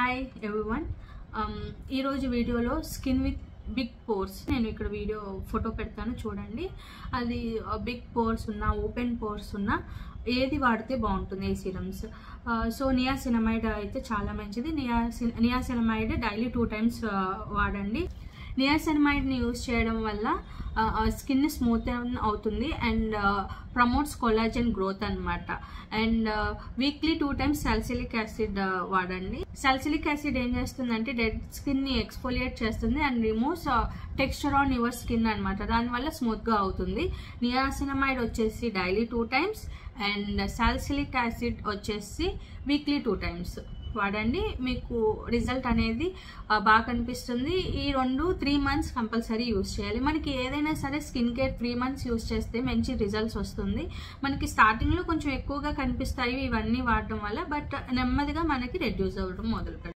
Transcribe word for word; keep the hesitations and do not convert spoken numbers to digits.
Hi everyone ఈ రోజు వీడియోలో స్కిన్ విత్ బిగ్ పోర్స్ నేను ఇక్కడ వీడియో ఫోటో పెడతాను చూడండి. అది బిగ్ పోర్స్ ఉన్న ఓపెన్ పోర్స్ ఉన్న ఏది వాడితే బాగుంటుంది ఈ సిరమ్స్. సో నియాసినమైడ్ అయితే చాలా మంచిది. నియాసి నియాసినమైడ్ డైలీ టూ టైమ్స్ వాడండి. నియాసినమైడ్ని యూజ్ చేయడం వల్ల స్కిన్ స్మూత్ అవుతుంది అండ్ ప్రమోట్స్ కొలాజన్ గ్రోత్ అనమాట. And weekly two times salicylic acid వాడండి. సాలిసిలిక్ యాసిడ్ ఏం చేస్తుందంటే డెడ్ స్కిన్ని ఎక్స్ఫోలియేట్ చేస్తుంది and removes texture on your skin అనమాట. దానివల్ల స్మూత్గా అవుతుంది. నియాసినమైడ్ వచ్చేసి daily two times and salicylic acid వచ్చేసి వీక్లీ టూ టైమ్స్ వాడండి. మీకు రిజల్ట్ అనేది బాగా కనిపిస్తుంది. ఈ రెండు త్రీ మంత్స్ కంపల్సరీ యూస్ చేయాలి. మనకి ఏదైనా సరే skin care three months use చేస్తే మంచి రిజల్ట్స్ వస్తుంది. మనకి స్టార్టింగ్లో కొంచెం ఎక్కువగా కనిపిస్తాయి ఇవన్నీ వాడటం వల్ల, బట్ నెమ్మదిగా మనకి రెడ్యూస్ అవ్వడం మొదలు